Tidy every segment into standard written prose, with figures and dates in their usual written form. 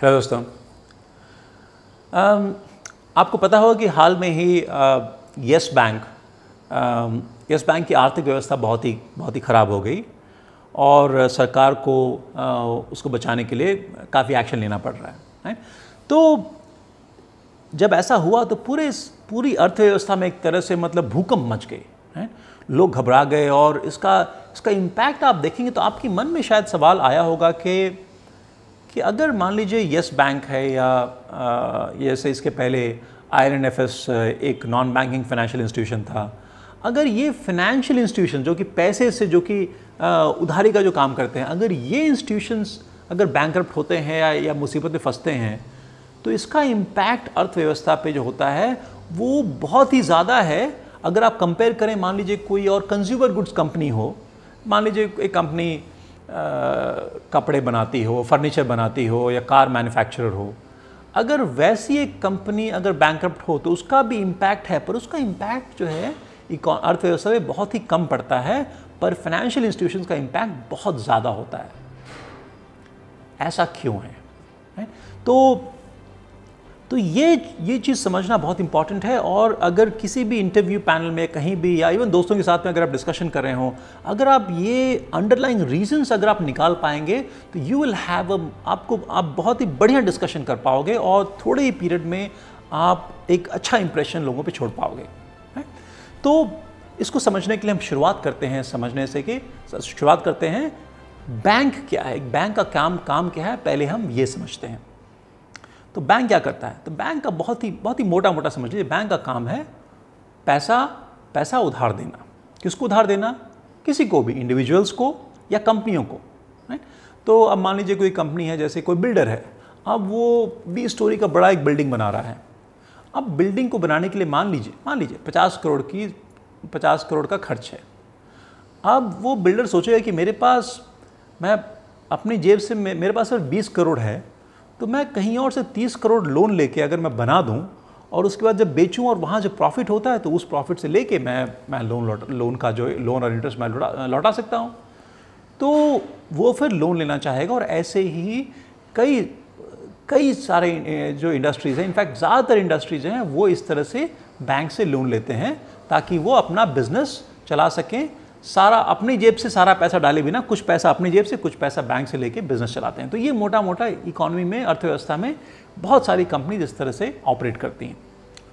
दोस्तों, आपको पता होगा कि हाल में ही यस बैंक की आर्थिक व्यवस्था बहुत ही ख़राब हो गई और सरकार को उसको बचाने के लिए काफ़ी एक्शन लेना पड़ रहा है। तो जब ऐसा हुआ तो पूरी अर्थव्यवस्था में एक तरह से मतलब भूकंप मच गई है। लोग घबरा गए और इसका इम्पैक्ट आप देखेंगे तो आपके मन में शायद सवाल आया होगा कि अगर मान लीजिए यस बैंक है या जैसे इसके पहले INFS एक नॉन बैंकिंग फाइनेंशियल इंस्टीट्यूशन था, अगर ये फाइनेंशियल इंस्टीट्यूशन जो कि पैसे से जो कि उधारी का जो काम करते हैं, अगर ये इंस्टीट्यूशंस अगर बैंकरप्ट होते हैं या मुसीबत में फंसते हैं तो इसका इम्पैक्ट अर्थव्यवस्था पे जो होता है वो बहुत ही ज़्यादा है। अगर आप कंपेयर करें, मान लीजिए कोई और कंज्यूमर गुड्स कंपनी हो, मान लीजिए एक कंपनी कपड़े बनाती हो, फर्नीचर बनाती हो या कार मैन्युफैक्चरर हो, अगर वैसी एक कंपनी अगर बैंकरप्ट हो तो उसका भी इम्पैक्ट है, पर उसका इम्पैक्ट जो है अर्थव्यवस्था में बहुत ही कम पड़ता है, पर फाइनेंशियल इंस्टीट्यूशंस का इम्पैक्ट बहुत ज़्यादा होता है। ऐसा क्यों है? तो ये चीज़ समझना बहुत इंपॉर्टेंट है। और अगर किसी भी इंटरव्यू पैनल में कहीं भी या इवन दोस्तों के साथ में अगर आप डिस्कशन कर रहे हो, अगर आप ये अंडरलाइंग रीजंस अगर आप निकाल पाएंगे तो यू विल हैव आप बहुत ही बढ़िया डिस्कशन कर पाओगे और थोड़े ही पीरियड में आप एक अच्छा इंप्रेशन लोगों पे छोड़ पाओगे। तो इसको समझने के लिए हम शुरुआत करते हैं शुरुआत करते हैं बैंक क्या है, बैंक का काम क्या है, पहले हम ये समझते हैं। तो बैंक क्या करता है? तो बैंक का बहुत ही मोटा समझ लीजिए, बैंक का काम है पैसा उधार देना। किसको उधार देना? किसी को भी, इंडिविजुअल्स को या कंपनियों को। तो अब मान लीजिए कोई कंपनी है, जैसे कोई बिल्डर है, अब वो 20 स्टोरी का बड़ा एक बिल्डिंग बना रहा है। अब बिल्डिंग को बनाने के लिए मान लीजिए 50 करोड़ का खर्च है। अब वो बिल्डर सोचेगा कि मैं अपनी जेब से मेरे पास सिर्फ 20 करोड़ है, तो मैं कहीं और से 30 करोड़ लोन लेके अगर मैं बना दूं और उसके बाद जब बेचूं और वहाँ जो प्रॉफिट होता है तो उस प्रॉफिट से लेके मैं लोन और इंटरेस्ट मैं लौटा सकता हूँ। तो वो फिर लोन लेना चाहेगा और ऐसे ही कई सारे जो इंडस्ट्रीज़ हैं, इनफैक्ट ज़्यादातर इंडस्ट्रीज़ हैं, वो इस तरह से बैंक से लोन लेते हैं ताकि वो अपना बिजनेस चला सकें। सारा अपनी जेब से सारा पैसा डाले बिना, कुछ पैसा अपनी जेब से, कुछ पैसा बैंक से लेके बिजनेस चलाते हैं। तो ये मोटा इकोनॉमी में, अर्थव्यवस्था में बहुत सारी कंपनी इस तरह से ऑपरेट करती हैं।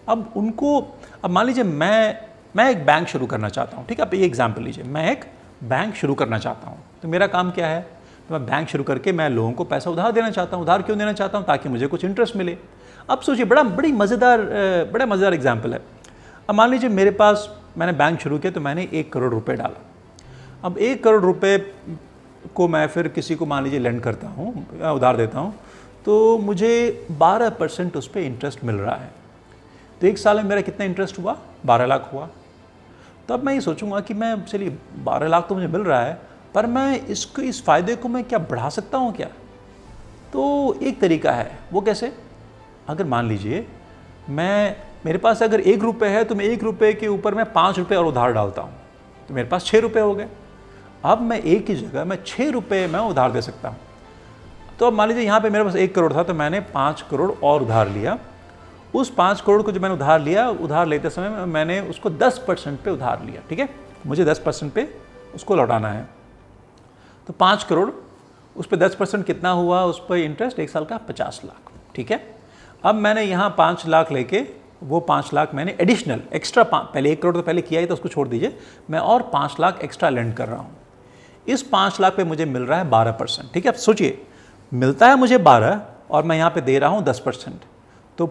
अब मान लीजिए मैं एक बैंक शुरू करना चाहता हूँ, ठीक है? आप ये एग्जाम्पल लीजिए, मैं एक बैंक शुरू करना चाहता हूँ। तो मेरा काम क्या है? तो मैं बैंक शुरू करके मैं लोगों को पैसा उधार देना चाहता हूँ। उधार क्यों देना चाहता हूँ? ताकि मुझे कुछ इंटरेस्ट मिले। अब सोचिए, बड़ा मज़ेदार एग्जाम्पल है। अब मान लीजिए मैंने बैंक शुरू किया तो मैंने 1 करोड़ रुपए डाला। अब 1 करोड़ रुपए को मैं फिर किसी को मान लीजिए लेंड करता हूँ, उधार देता हूँ, तो मुझे 12% उस पर इंटरेस्ट मिल रहा है। तो 1 साल में मेरा कितना इंटरेस्ट हुआ? 12 लाख हुआ। तो अब मैं ये सोचूंगा कि मैं चलिए 12 लाख तो मुझे मिल रहा है, पर मैं इस फ़ायदे को मैं क्या बढ़ा सकता हूँ क्या? तो एक तरीका है, वो कैसे? अगर मान लीजिए मेरे पास अगर 1 रुपये है तो मैं 1 रुपये के ऊपर मैं 5 रुपये और उधार डालता हूँ तो मेरे पास 6 रुपये हो गए। अब मैं एक ही जगह मैं 6 रुपये मैं उधार दे सकता हूँ। तो अब मान लीजिए यहाँ पे मेरे पास 1 करोड़ था तो मैंने 5 करोड़ और उधार लिया। उस 5 करोड़ को जो मैंने उधार लिया, उधार लेते समय मैंने उसको 10% पे उधार लिया, ठीक है? मुझे 10% पे उसको लौटाना है। तो 5 करोड़, उस पर 10% कितना हुआ? उस पर इंटरेस्ट 1 साल का 50 लाख, ठीक है? अब मैंने यहाँ 5 लाख लेके वो 5 लाख मैंने एडिशनल एक्स्ट्रा, पहले 1 करोड़ तो पहले किया ही तो उसको छोड़ दीजिए, मैं और 5 लाख एक्स्ट्रा लेंड कर रहा हूँ। इस 5 लाख पे मुझे मिल रहा है 12%, ठीक है? अब सोचिए, मिलता है मुझे 12 और मैं यहाँ पे दे रहा हूँ 10%। तो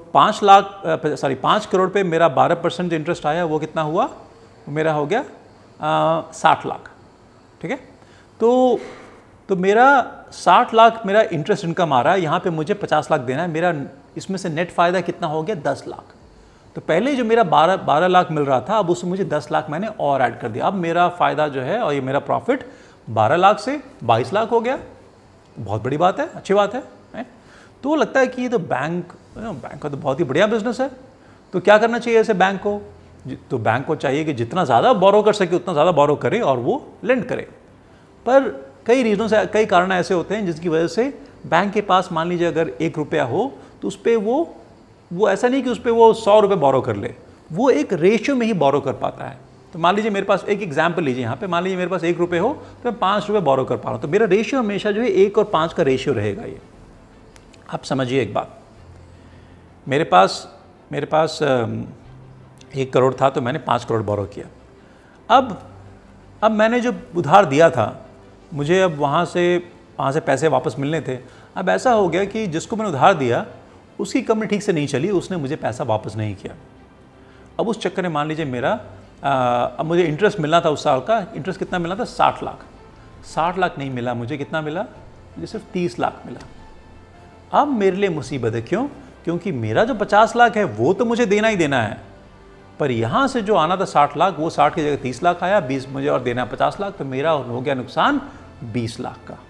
5 करोड़ पे मेरा 12% जो इंटरेस्ट आया वो कितना हुआ? वो मेरा हो गया 60 लाख, ठीक है? तो मेरा 60 लाख मेरा इंटरेस्ट इनकम आ रहा है, यहाँ पे मुझे 50 लाख देना है। मेरा इसमें से नेट फ़ायदा कितना हो गया? 10 लाख। तो पहले जो मेरा 12 लाख मिल रहा था, अब उसमें मुझे 10 लाख मैंने और ऐड कर दिया। अब मेरा फ़ायदा जो है और ये मेरा प्रॉफिट 12 लाख से 22 लाख हो गया। बहुत बड़ी बात है, अच्छी बात है? तो लगता है कि ये तो बैंक का तो बहुत ही बढ़िया बिजनेस है। तो क्या करना चाहिए ऐसे बैंक को? तो बैंक को चाहिए कि जितना ज़्यादा बोरो कर सके उतना ज़्यादा बोरो करे और वो लेंड करे। पर कई कारण ऐसे होते हैं जिसकी वजह से बैंक के पास मान लीजिए अगर 1 रुपया हो तो उस पर वो ऐसा नहीं कि उस पर वो 100 रुपये बोरो कर ले, वो एक रेशियो में ही बोरो कर पाता है। तो मान लीजिए मेरे पास एक एग्जाम्पल लीजिए यहाँ पे, मान लीजिए मेरे पास 1 रुपये हो तो मैं 5 रुपये बोरो कर पा रहा हूँ, तो मेरा रेशियो हमेशा जो है 1 और 5 का रेशियो रहेगा। ये आप समझिए एक बात, मेरे पास 1 करोड़ था तो मैंने 5 करोड़ बोरो किया। अब मैंने जो उधार दिया था, मुझे अब वहाँ से पैसे वापस मिलने थे। अब ऐसा हो गया कि जिसको मैंने उधार दिया उसकी कंपनी ठीक से नहीं चली, उसने मुझे पैसा वापस नहीं किया। अब उस चक्कर में मान लीजिए मेरा अब मुझे इंटरेस्ट मिलना था, उस साल का इंटरेस्ट कितना मिलना था, 60 लाख। 60 लाख नहीं मिला मुझे, कितना मिला मुझे, सिर्फ 30 लाख मिला। अब मेरे लिए मुसीबत है, क्यों? क्योंकि मेरा जो 50 लाख है वो तो मुझे देना ही देना है, पर यहाँ से जो आना था 60 लाख, वो 60 की जगह 30 लाख आया, 20 मुझे और देना 50 लाख, तो मेरा हो गया नुकसान 20 लाख का।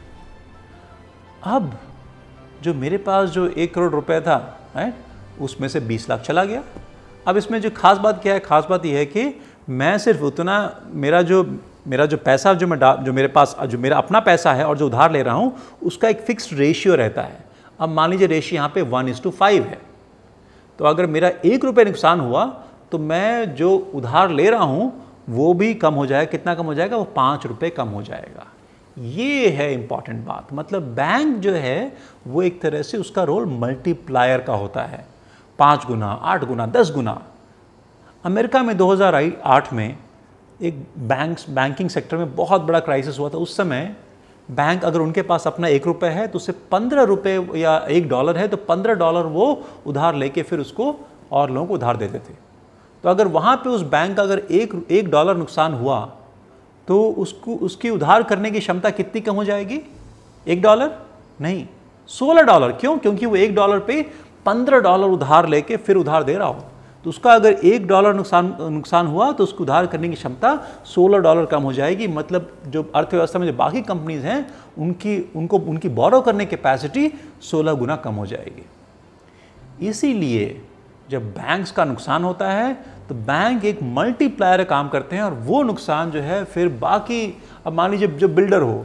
अब जो मेरे पास जो 1 करोड़ रुपए था, राइट, उसमें से 20 लाख चला गया। अब इसमें जो खास बात क्या है, खास बात यह है कि मैं सिर्फ उतना, मेरा जो पैसा जो मेरे पास जो मेरा अपना पैसा है और जो उधार ले रहा हूँ उसका एक फिक्स्ड रेशियो रहता है। अब मान लीजिए रेशियो यहाँ पे 1:5 है, तो अगर मेरा 1 रुपये नुकसान हुआ तो मैं जो उधार ले रहा हूँ वो भी कम हो जाएगा। कितना कम हो जाएगा? वो 5 रुपये कम हो जाएगा। ये है इंपॉर्टेंट बात। मतलब बैंक जो है वो एक तरह से उसका रोल मल्टीप्लायर का होता है, 5 गुना, 8 गुना, 10 गुना। अमेरिका में 2008 में एक बैंकिंग सेक्टर में बहुत बड़ा क्राइसिस हुआ था। उस समय बैंक, अगर उनके पास अपना 1 रुपये है तो उससे 15 रुपये या $1 है तो $15 वो उधार लेके फिर उसको और लोगों को उधार देते थे। तो अगर वहाँ पे उस बैंक का अगर $1 नुकसान हुआ तो उसकी उधार करने की क्षमता कितनी कम हो जाएगी? $1 नहीं, $16। क्यों? क्योंकि वो $1 पे $15 उधार लेके फिर उधार दे रहा हो। तो उसका अगर $1 नुकसान हुआ तो उसको उधार करने की क्षमता $16 कम हो जाएगी। मतलब जो अर्थव्यवस्था में जो बाकी कंपनीज हैं उनकी बोरो करने की कैपेसिटी 16 गुना कम हो जाएगी। इसीलिए जब बैंक्स का नुकसान होता है तो बैंक एक मल्टीप्लायर काम करते हैं और वो नुकसान जो है फिर बाकी, अब मान लीजिए जो बिल्डर हो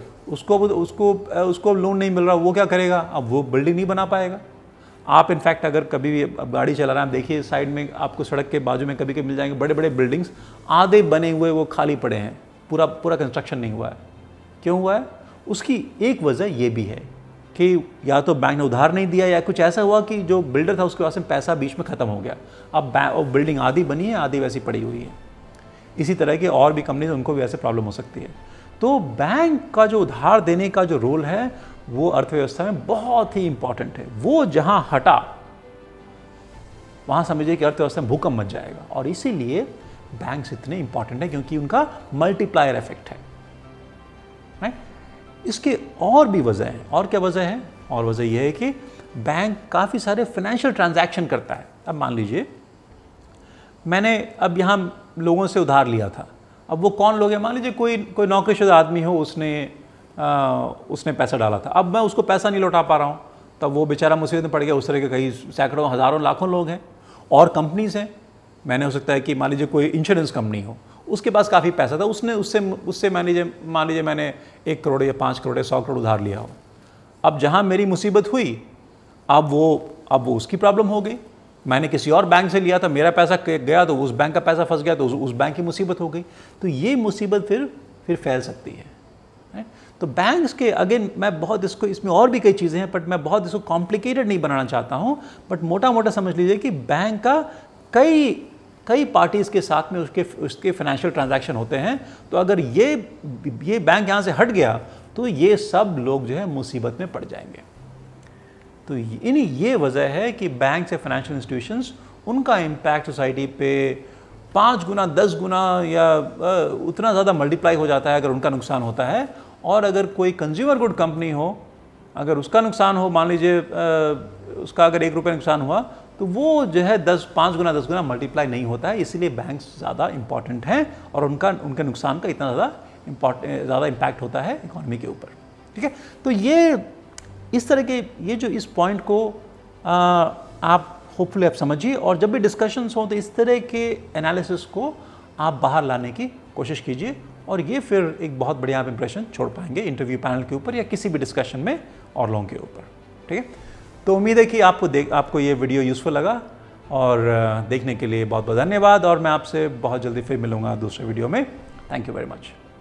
उसको लोन नहीं मिल रहा, वो क्या करेगा? अब वो बिल्डिंग नहीं बना पाएगा। आप इनफैक्ट अगर कभी भी गाड़ी चला रहे हैं, आप देखिए साइड में आपको सड़क के बाजू में कभी मिल जाएंगे बड़े बड़े बिल्डिंग्स, आधे बने हुए वो खाली पड़े हैं, पूरा कंस्ट्रक्शन नहीं हुआ है। क्यों हुआ है? उसकी एक वजह ये भी है कि या तो बैंक ने उधार नहीं दिया या कुछ ऐसा हुआ कि जो बिल्डर था उसके पास में पैसा बीच में ख़त्म हो गया। अब बिल्डिंग आधी बनी है, आधी वैसी पड़ी हुई है। इसी तरह के और भी कंपनीज, उनको भी ऐसे प्रॉब्लम हो सकती है। तो बैंक का जो उधार देने का जो रोल है वो अर्थव्यवस्था में बहुत ही इंपॉर्टेंट है। वो जहां हटा वहां समझिए कि अर्थव्यवस्था में भूकंप मच जाएगा। और इसीलिए बैंक्स इतने इंपॉर्टेंट है क्योंकि उनका मल्टीप्लायर इफेक्ट है, राइट। इसके और भी वजह है। और क्या वजह है? और वजह यह है कि बैंक काफ़ी सारे फाइनेंशियल ट्रांजैक्शन करता है। अब मान लीजिए मैंने अब यहाँ लोगों से उधार लिया था। अब वो कौन लोग हैं? मान लीजिए कोई नौकरीशुदा आदमी हो, उसने पैसा डाला था। अब मैं उसको पैसा नहीं लौटा पा रहा हूँ, तब वो बेचारा मुसीबत में पड़ गया। उस तरह के कई सैकड़ों, हज़ारों, लाखों लोग हैं। और कंपनीज हैं, मैंने हो सकता है कि मान लीजिए कोई इंश्योरेंस कंपनी हो, उसके पास काफ़ी पैसा था, उससे मान लीजिए मैंने 1 करोड़ या 5 करोड़ या 100 करोड़ उधार लिया हो। अब जहाँ मेरी मुसीबत हुई, अब वो उसकी प्रॉब्लम हो गई। मैंने किसी और बैंक से लिया था, मेरा पैसा गया तो उस बैंक का पैसा फंस गया, तो उस बैंक की मुसीबत हो गई। तो ये मुसीबत फिर फैल सकती है। तो बैंक्स के अगेन मैं बहुत इसमें और भी कई चीज़ें हैं, बट मैं बहुत इसको कॉम्प्लिकेटेड नहीं बनाना चाहता हूँ। बट मोटा मोटा समझ लीजिए कि बैंक का कई पार्टीज़ के साथ में उसके फाइनेंशियल ट्रांजैक्शन होते हैं। तो अगर ये बैंक यहाँ से हट गया तो ये सब लोग जो है मुसीबत में पड़ जाएंगे। तो ये वजह है कि बैंक से फाइनेंशियल इंस्टीट्यूशंस, उनका इम्पैक्ट सोसाइटी पे 5 गुना 10 गुना या उतना ज़्यादा मल्टीप्लाई हो जाता है अगर उनका नुकसान होता है। और अगर कोई कंज्यूमर गुड कंपनी हो, अगर उसका नुकसान हो, मान लीजिए उसका अगर 1 रुपये नुकसान हुआ, तो वो जो है 5 गुना 10 गुना मल्टीप्लाई नहीं होता है। इसीलिए बैंक्स ज़्यादा इंपॉर्टेंट हैं और उनके नुकसान का इतना ज़्यादा इम्पैक्ट होता है इकोनॉमी के ऊपर। ठीक है, तो ये इस तरह के इस पॉइंट को आप होपफुली आप समझिए। और जब भी डिस्कशंस हो तो इस तरह के एनालिसिस को आप बाहर लाने की कोशिश कीजिए, और ये फिर एक बहुत बढ़िया आप इंप्रेशन छोड़ पाएंगे इंटरव्यू पैनल के ऊपर या किसी भी डिस्कशन में और लोगों के ऊपर। ठीक है, तो उम्मीद है कि आपको ये वीडियो यूज़फुल लगा, और देखने के लिए बहुत बहुत धन्यवाद, और मैं आपसे बहुत जल्दी फिर मिलूँगा दूसरे वीडियो में। Thank you very much.